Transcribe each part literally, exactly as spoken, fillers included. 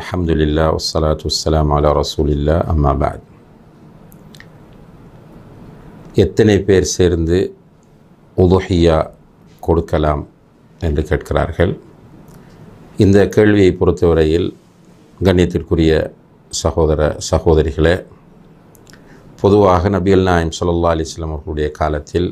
அல்ஹம்துலில்லாஹ் வஸ்ஸலாத்து வஸ்ஸலாமு அலா ரசூலில்லாஹ் அம்மா பஅத். எத்தனை பேர் சேர்ந்து உதுஹியா கொடுக்கலாம் என்று கேட்கிறார்கள். இந்த கேள்வியை பொறுத்தவரையில் கண்ணியத்திற்குரிய சகோதர சகோதரிகளே, பொதுவாக நபிகள் நாயகம் ஸல்லல்லாஹு அலைஹி வஸல்லம் அவர்களுடைய காலத்தில்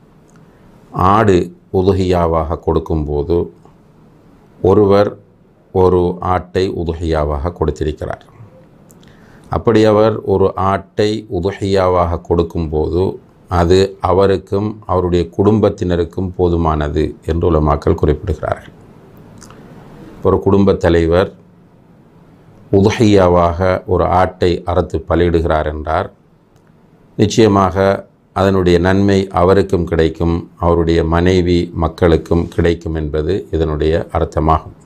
ஆடு உதுஹியாவாக கொடுக்கும்போது ஒருவர் ஒரு ஆட்டை உதுஹியாவாக கொடுத்திருக்கிறார். அப்படி அவர் ஒரு ஆட்டை உதுஹியாவாக கொடுக்கும்போது அது அவருக்கும் அவருடைய குடும்பத்தினருக்கும் போதுமானது என்று உலமாக்கள் குறிப்பிடுகிறார்கள். ஒரு குடும்பத் தலைவர் உதுஹியாவாக ஒரு ஆட்டை அறுத்து பலியிடுகிறார் என்றார், நிச்சயமாக அதனுடைய நன்மை அவருக்கும் கிடைக்கும், அவருடைய மனைவி மக்களுக்கும் கிடைக்கும் என்பது இதனுடைய அர்த்தமாகும்.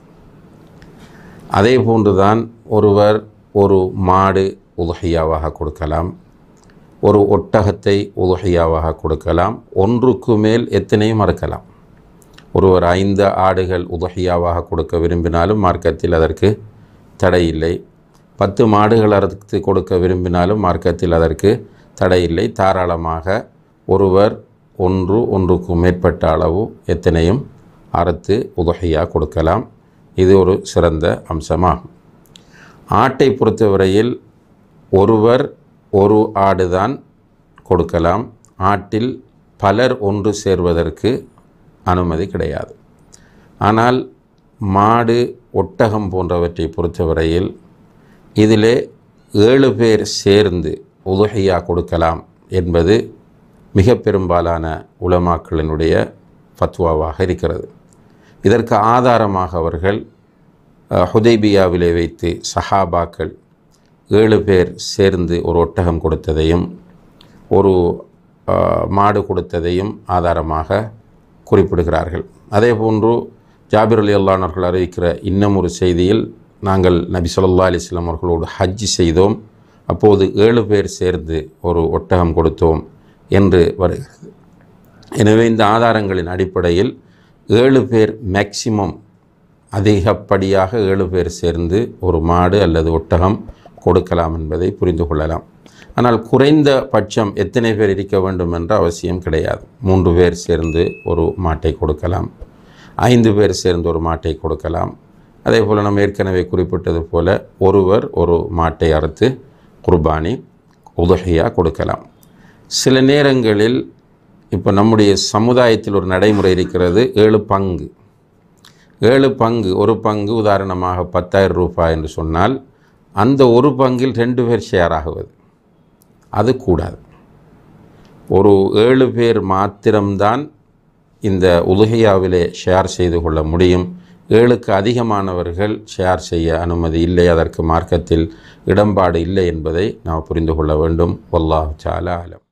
அதே போன்றுதான் ஒருவர் ஒரு மாடு உதுஹியாவாக கொடுக்கலாம், ஒரு ஒட்டகத்தை உதுஹியாவாக கொடுக்கலாம், ஒன்றுக்கு மேல் எத்தனையும் அறுக்கலாம். ஒருவர் ஐந்து ஆடுகள் உதுஹியாவாக கொடுக்க விரும்பினாலும் மார்க்கத்தில் அதற்கு தடை இல்லை. பத்து மாடுகள் அறுத்து கொடுக்க விரும்பினாலும் மார்க்கத்தில் அதற்கு தடை இல்லை. தாராளமாக ஒருவர் ஒன்று ஒன்றுக்கு மேற்பட்ட அளவு எத்தனையும் அறுத்து உதுஹியா கொடுக்கலாம். இது ஒரு சிறந்த அம்சமாகும். ஆட்டை பொறுத்தவரையில் ஒருவர் ஒரு ஆடுதான் கொடுக்கலாம். ஆட்டில் பலர் ஒன்று சேர்வதற்கு அனுமதி கிடையாது. ஆனால் மாடு ஒட்டகம் போன்றவற்றை பொறுத்தவரையில் இதிலே ஏழு பேர் சேர்ந்து உதுஹியா கொடுக்கலாம் என்பது மிக பெரும்பாலான உலமாக்களினுடைய ஃபத்வாவாக இருக்கிறது. இதற்கு ஆதாரமாக அவர்கள் ஹுதைபியாவிலே வைத்து சஹாபாக்கள் ஏழு பேர் சேர்ந்து ஒரு ஒட்டகம் கொடுத்ததையும் ஒரு மாடு கொடுத்ததையும் ஆதாரமாக குறிப்பிடுகிறார்கள். அதே போன்று ஜாபிர் ரலியல்லாஹு அன்ஹு அவர்கள் அறிவிக்கிற இன்னும் ஒரு செய்தியில், நாங்கள் நபி ஸல்லல்லாஹு அலைஹி வஸல்லம் அவர்களோடு ஹஜ் செய்தோம், அப்போது ஏழு பேர் சேர்ந்து ஒரு ஒட்டகம் கொடுத்தோம் என்று வருகிறது. எனவே இந்த ஆதாரங்களின் அடிப்படையில் ஏழு பேர் மேக்சிமம், அதிகப்படியாக ஏழு பேர் சேர்ந்து ஒரு மாடு அல்லது ஒட்டகம் கொடுக்கலாம் என்பதை புரிந்து கொள்ளலாம். ஆனால் குறைந்த பட்சம் எத்தனை பேர் இருக்க வேண்டும் என்ற அவசியம் கிடையாது. மூன்று பேர் சேர்ந்து ஒரு மாட்டை கொடுக்கலாம், ஐந்து பேர் சேர்ந்து ஒரு மாட்டை கொடுக்கலாம். அதே போல் நம்ம ஏற்கனவே குறிப்பிட்டது போல ஒருவர் ஒரு மாட்டை அறுத்து குர்பானி உதுஹியா கொடுக்கலாம். சில நேரங்களில் இப்போ நம்முடைய சமுதாயத்தில் ஒரு நடைமுறை இருக்கிறது, ஏழு பங்கு. ஏழு பங்கு, ஒரு பங்கு உதாரணமாக பத்தாயிரம் ரூபாய் என்று சொன்னால் அந்த ஒரு பங்கில் ரெண்டு பேர் ஷேர் ஆகுவது அது கூடாது. ஒரு ஏழு பேர் மாத்திரம்தான் இந்த உதுஹியாவிலே ஷேர் செய்து கொள்ள முடியும். ஏழுக்கு அதிகமானவர்கள் ஷேர் செய்ய அனுமதி இல்லை, அதற்கு மார்க்கத்தில் இடம்பாடு இல்லை என்பதை நாம் புரிந்து கொள்ள வேண்டும். வல்லாஹு தஆலா அலம்.